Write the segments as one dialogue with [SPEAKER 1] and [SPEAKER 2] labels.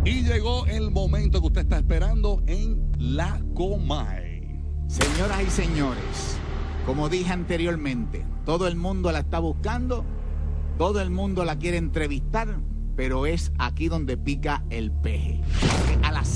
[SPEAKER 1] Y llegó el momento que usted está esperando en La Comay.
[SPEAKER 2] Señoras y señores, como dije anteriormente, todo el mundo la está buscando, todo el mundo la quiere entrevistar, pero es aquí donde pica el peje. A las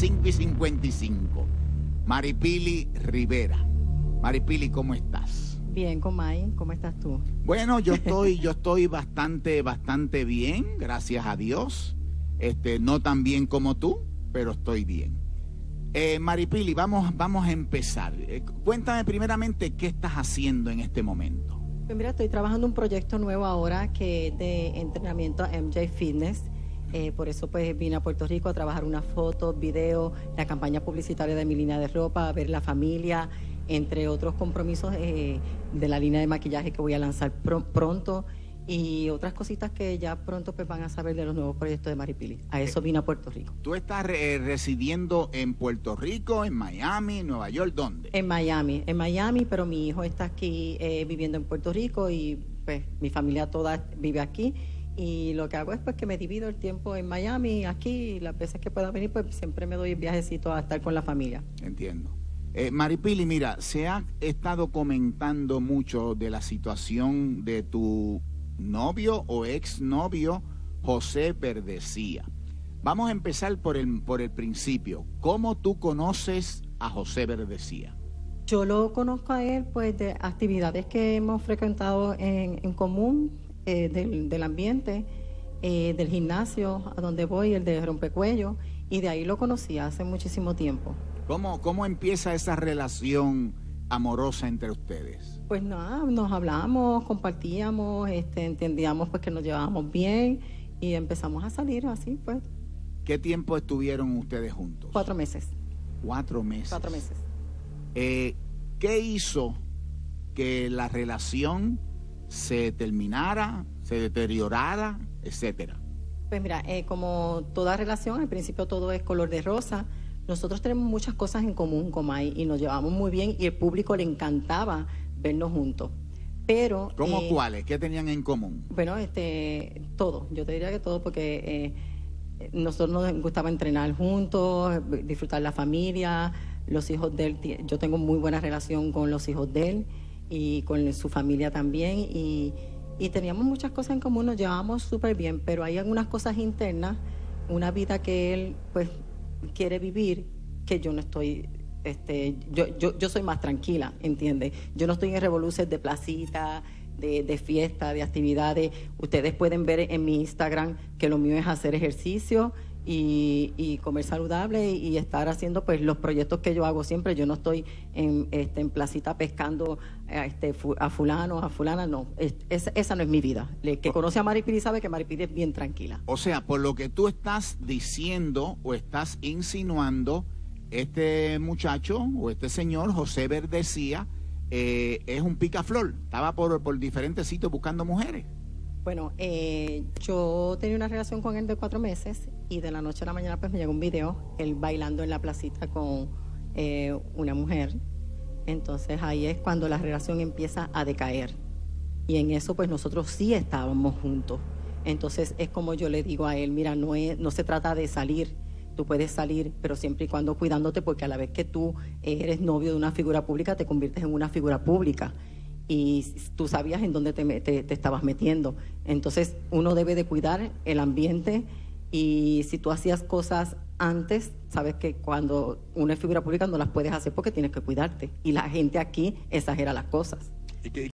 [SPEAKER 2] 5:55. Maripili Rivera. Maripili, ¿cómo estás?
[SPEAKER 3] Bien, Comay, ¿cómo estás tú?
[SPEAKER 2] Bueno, yo estoy bastante bien, gracias a Dios. No tan bien como tú, pero estoy bien. Maripili, vamos a empezar. Cuéntame primeramente qué estás haciendo en este momento.
[SPEAKER 3] Pues mira, estoy trabajando un proyecto nuevo ahora que es de entrenamiento MJ Fitness. Por eso pues vine a Puerto Rico a trabajar unas fotos, videos, la campaña publicitaria de mi línea de ropa, a ver la familia, entre otros compromisos de la línea de maquillaje que voy a lanzar pronto y otras cositas que ya pronto pues van a saber de los nuevos proyectos de Maripili. A eso vine a Puerto Rico.
[SPEAKER 2] ¿Tú estás residiendo en Puerto Rico, en Miami, Nueva York, dónde?
[SPEAKER 3] En Miami, pero mi hijo está aquí viviendo en Puerto Rico y pues mi familia toda vive aquí. Y lo que hago es pues que me divido el tiempo en Miami, aquí, y las veces que pueda venir pues siempre me doy el viajecito a estar con la familia.
[SPEAKER 2] Entiendo. Maripili, mira, se ha estado comentando mucho de la situación de tu novio o exnovio José Verdecía. Vamos a empezar por el principio. ¿Cómo tú conoces a José Verdecía?
[SPEAKER 3] Yo lo conozco a él pues de actividades que hemos frecuentado en común, del ambiente, del gimnasio a donde voy, el de rompecuello, y de ahí lo conocí hace muchísimo tiempo.
[SPEAKER 2] ¿Cómo empieza esa relación amorosa entre ustedes?
[SPEAKER 3] Pues nada, nos hablamos, compartíamos, entendíamos pues que nos llevábamos bien y empezamos a salir así pues.
[SPEAKER 2] ¿Qué tiempo estuvieron ustedes juntos?
[SPEAKER 3] 4 meses.
[SPEAKER 2] 4 meses.
[SPEAKER 3] 4 meses.
[SPEAKER 2] ¿Qué hizo que la relación se terminara, se deteriorara, etcétera?
[SPEAKER 3] Pues mira, como toda relación, al principio todo es color de rosa. Nosotros tenemos muchas cosas en común, Comay, y nos llevamos muy bien y el público le encantaba vernos juntos. Pero
[SPEAKER 2] ¿cómo cuáles? ¿Qué tenían en común?
[SPEAKER 3] Bueno, todo. Yo te diría que todo porque nosotros nos gustaba entrenar juntos, disfrutar la familia, los hijos de él. Yo tengo muy buena relación con los hijos de él y con su familia también y teníamos muchas cosas en común, nos llevábamos súper bien, pero hay algunas cosas internas, una vida que él pues quiere vivir que yo no estoy, yo soy más tranquila, ¿entiendes? Yo no estoy en revoluciones de placita, de fiesta, de actividades. Ustedes pueden ver en mi Instagram que lo mío es hacer ejercicio y comer saludable y estar haciendo pues los proyectos que yo hago siempre. Yo no estoy en placita pescando a fulano, a fulana, no. Esa no es mi vida. El que conoce a Maripili sabe que Maripili es bien tranquila.
[SPEAKER 2] O sea, por lo que tú estás diciendo o estás insinuando, este muchacho o este señor, José Verdecía, es un picaflor. Estaba por diferentes sitios buscando mujeres.
[SPEAKER 3] Bueno, yo tenía una relación con él de 4 meses y de la noche a la mañana pues me llegó un video, él bailando en la placita con una mujer. Entonces ahí es cuando la relación empieza a decaer. Y en eso pues nosotros sí estábamos juntos. Entonces es como yo le digo a él, mira, no se trata de salir. Tú puedes salir, pero siempre y cuando cuidándote, porque a la vez que tú eres novio de una figura pública, te conviertes en una figura pública. Y tú sabías en dónde te estabas metiendo. Entonces uno debe de cuidar el ambiente y si tú hacías cosas antes, sabes que cuando uno es figura pública no las puedes hacer porque tienes que cuidarte. Y la gente aquí exagera las cosas.